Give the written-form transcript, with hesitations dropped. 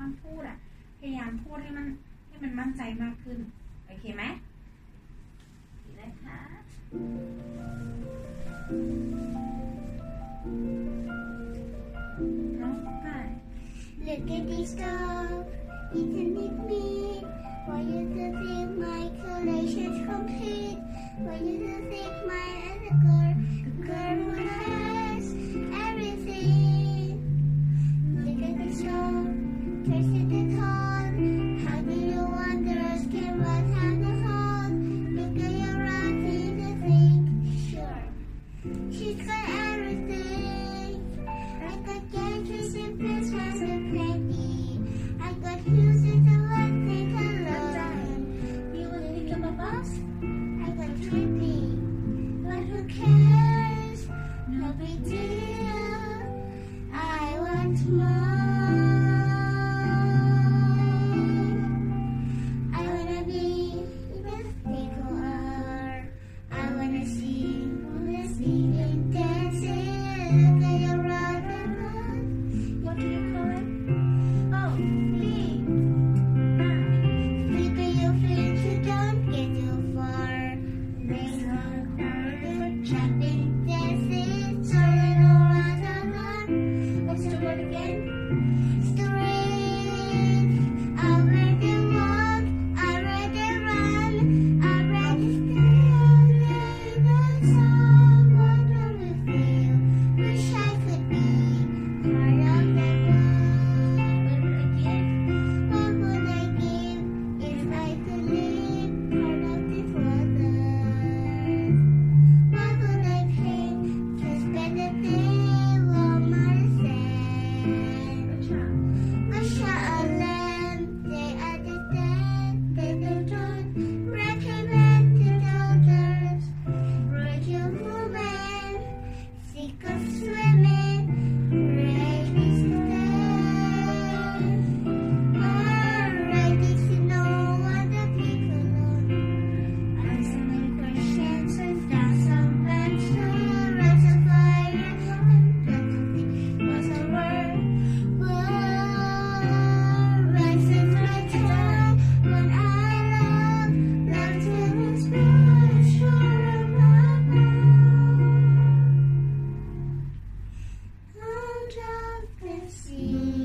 อนพูดอ่ะพยายามพูดให้มันมั่นใจมากขึ้นโอเคไหมดีเลยค่ะน้องไป Look at this dog, isn't it neat? For you to think my collection's complete. For you to think my other girl who has everything. Look at this dog, trace it at all. How do you wonder asking what have the hold? Look at your rabbit to think, sure, she's got everything. I got gadgets and Christmas and plenty. I got music and one thing alone. You wanna think of a bus? I got trippy. But who cares? No big deal. I want more. I wanna be the speaker. I wanna see and dancing. Look at your rock and roll. What do you call it? Oh, flea. Flip at your feet, you don't get too far. Race on corridor, jumping, dancing, turning around and on. What's the word again? Straight. I'm ready to walk, I'm ready to run, I'm ready to stay. That's all. What do we feel? Wish I could be part of the world. What would I give if I could live part of this world? What would I pay to spend a day on my sand? Mashallah, they understand, they don't recommend to others. Break your woman, sick of swimming, ready to stay. Ready to know what the people want. Answer my questions and start some answers. Rise a fire, was a word. Rise is my time when I love to inspire, sure of my mind. Out of the sea.